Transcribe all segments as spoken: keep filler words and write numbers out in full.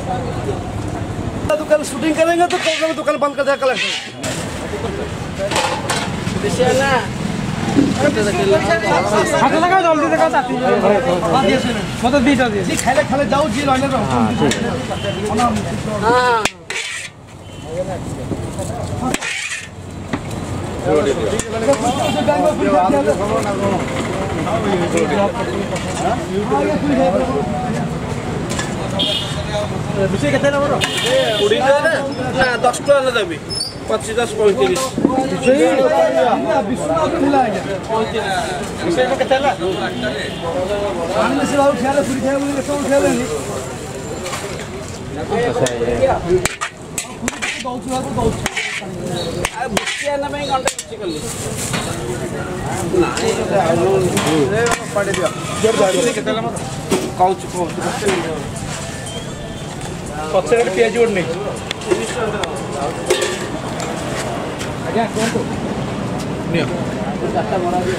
दुकान शूटिंग करेंगे तो कल दुकान बंद कर देगा कलेक्टर। हाथ लगा जल्दी लगा चाटी मतलब बीच दिए जी खाले खाले जाओ जी लाने रहो। हां ठीक है हां विषय केते नंबर उड़ी ना ना दस टका ना देबी पच्चीस दस पैंतीस विषय में केते ला आने से बाबू खेल पूरी खेल बोले कौन खेलेनी बहुत बहुत बहुत आ बुकिया ना में घंटा किछ करली ना ए पड़े दियो जोर गाड़ी केते ला मत काउच को पछे पियाज जोड़ नहीं आज्ञा कोन तो नियो चारटा बड़ा दियो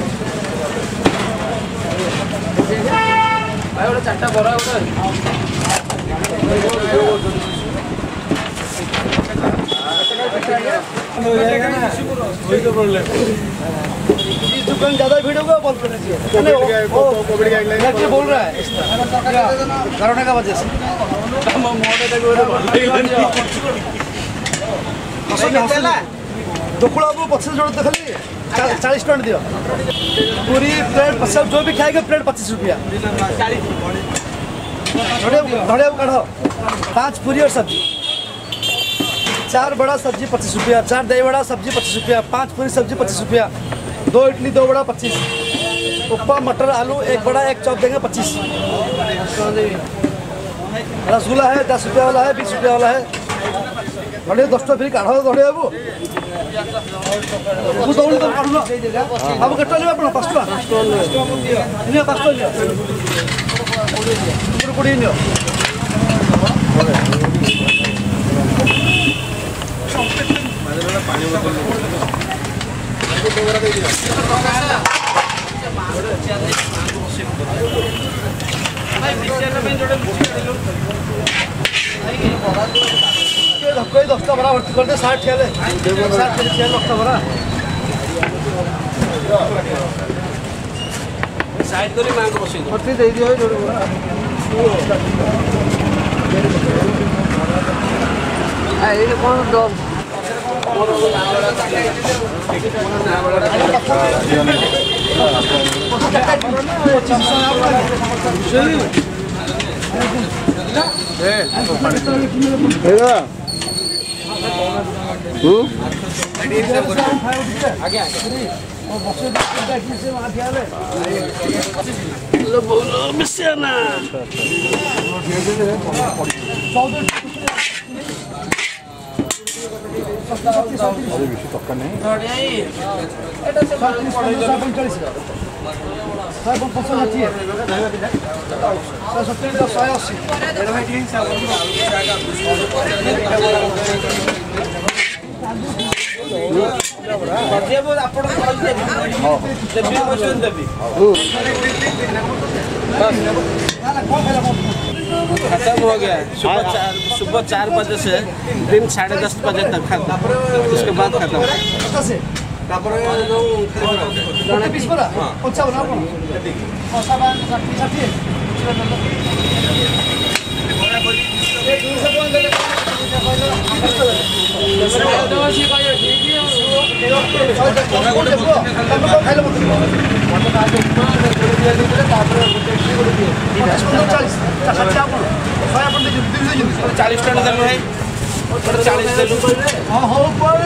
भाई ओटा चारटा बड़ा ओटा हो जाएगा ना वही तो प्रॉब्लम इस दुकान ज्यादा भीड़ होगा बंद करना चाहिए कोविड गाइडलाइन क्या बोल रहा है कोरोना का वजह से दुखड़ा को पचास जोड़ तो खाली चालीस टका दियो पूरी प्लेट पचास जो भी खाएगा प्लेट पच्चीस रुपया धड़िया काढ़ो पाँच पूरी और सब्जी चार बड़ा सब्जी पच्चीस रुपया चार दही बड़ा सब्जी पच्चीस रुपया पाँच पूरी सब्जी पच्चीस रुपया दो इडली दो बड़ा पच्चीस ऊपर मटर आलू एक बड़ा एक चॉप देंगे पच्चीस रसगुल्ला है दस रुपया वाला है बीस रुपया वाला है धड़े दस टका फिर काढ़ो धड़े बाबू दौड़ी तो काढ़ बाबू केटा ले आप पाँच टका पाँच टका कोड़े नियो पानी बोतल कोई दस्ता बड़ा भर्ती करते साठ खेले साठ खेले छः दस्ता बड़ा साइड करी मांग बसी भर्ती दे दियो जोड़े आ ये कौन डॉग खत्म हो गया सुबह चार सुबह चार बजे से दिन साढ़े दस बजे तक खत्म उसके बाद खत्म चालीस टन देलु है चालीस देलु हां हो पर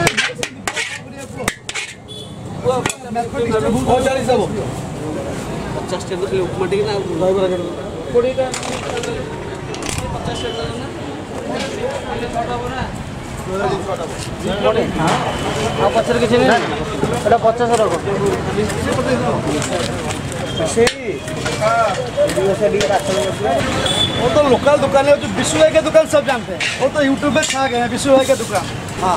चालीस सब पचास टन के उपमा टिक ना ड्राइवर बीस टा पचास टन ना छोटा बना हां पचास के नहीं एटा पचास रखो से वो तो लोकल दुकान है जो विश्व भाई के दुकान सब जानते हैं वो तो यूट्यूब पे छा गए हैं विश्व भाई के दुकान हाँ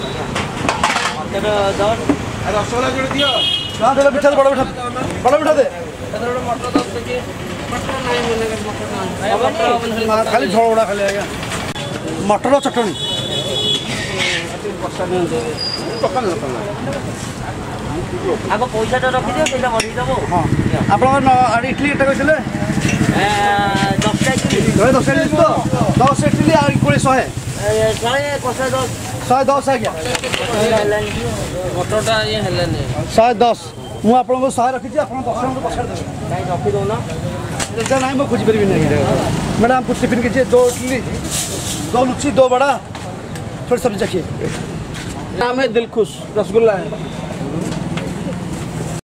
रसगुल्ला जोड़ दियो कहाँ दे मिठा बड़ा मिठा बड़ा मिठा दे मटर दस के मटर नहीं मिलेगा मटर खाली झोल उड़ा खाली आएगा मटर चटनी आग पैसा रखिदियो पैसा बढ़ेदेव हाँ आप इडली केटा कहते दसटा शहे दस इडली तो दस इडली आ कोड़े शहे शहे कषा दस शहे दस आज्ञा मटरटा ये हेलानी शहे दस मुझे आपको शहे रखी आप दस मिनट पछाड़ देवे रखिदौन ना मैं खोजी पारि मैडम कुछ टिफिन कीजिए दो इडली दो लुच्ची दो बड़ा थोड़ी सब्जी रखिए नाम है दिलखुश रसगुल्ला है